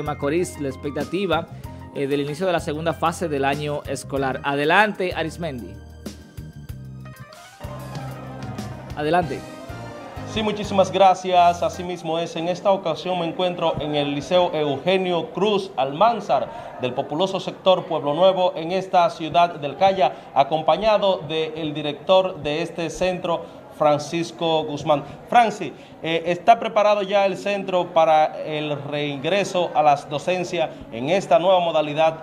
Macorís, la expectativa del inicio de la segunda fase del año escolar. Adelante, Arismendi. Adelante. Sí, muchísimas gracias. Así mismo es. En esta ocasión me encuentro en el Liceo Eugenio Cruz Almanzar del populoso sector Pueblo Nuevo en esta ciudad del Caya, acompañado del director de este centro, Francisco Guzmán. Francis, ¿está preparado ya el centro para el reingreso a las docencias en esta nueva modalidad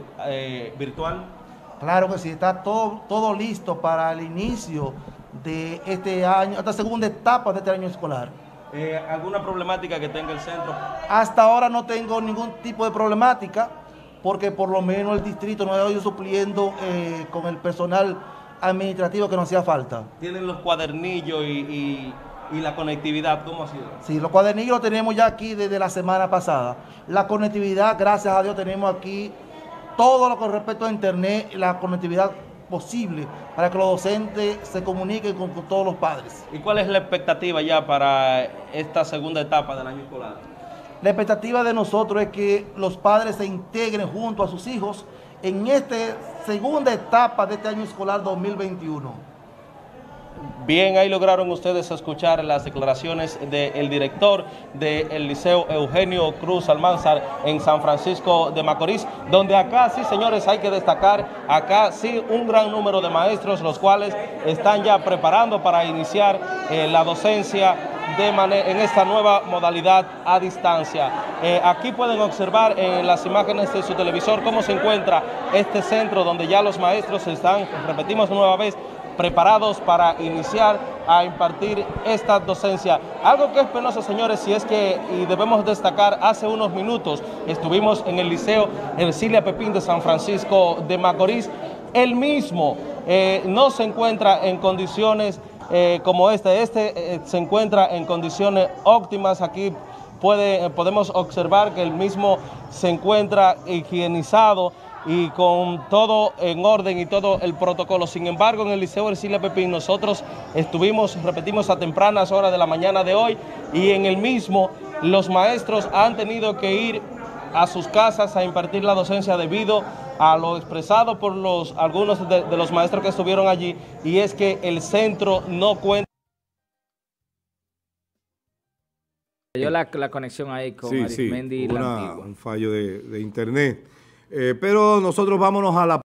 virtual? Claro que sí, está todo listo para el inicio de este año, esta segunda etapa de este año escolar. ¿Alguna problemática que tenga el centro? Hasta ahora no tengo ningún tipo de problemática, porque por lo menos el distrito nos ha ido supliendo con el personal administrativo que nos hacía falta. ¿Tienen los cuadernillos y la conectividad? ¿Cómo ha sido? Sí, los cuadernillos los tenemos ya aquí desde la semana pasada. La conectividad, gracias a Dios, tenemos aquí todo lo con respecto a internet, la conectividad posible para que los docentes se comuniquen con todos los padres. ¿Y cuál es la expectativa ya para esta segunda etapa del año escolar? La expectativa de nosotros es que los padres se integren junto a sus hijos en esta segunda etapa de este año escolar 2021. Bien, ahí lograron ustedes escuchar las declaraciones del director del Liceo Eugenio Cruz Almanzar en San Francisco de Macorís, donde acá sí, señores, hay que destacar, acá sí un gran número de maestros, los cuales están ya preparando para iniciar la docencia en esta nueva modalidad a distancia. Aquí pueden observar en las imágenes de su televisor cómo se encuentra este centro donde ya los maestros están, repetimos nueva vez, preparados para iniciar a impartir esta docencia. Algo que es penoso, señores, y es que, y debemos destacar, hace unos minutos estuvimos en el Liceo Ercilia Pepín de San Francisco de Macorís. Él mismo no se encuentra en condiciones como este se encuentra en condiciones óptimas. Aquí podemos observar que el mismo se encuentra higienizado y con todo en orden y todo el protocolo. Sin embargo, en el Liceo Ercilia Pepín nosotros estuvimos, repetimos, a tempranas horas de la mañana de hoy, y en el mismo los maestros han tenido que ir a sus casas a impartir la docencia debido a lo expresado por algunos de los maestros que estuvieron allí, y es que el centro no cuenta. Yo la conexión ahí con Arismendi. Un fallo de internet. Pero nosotros vámonos a la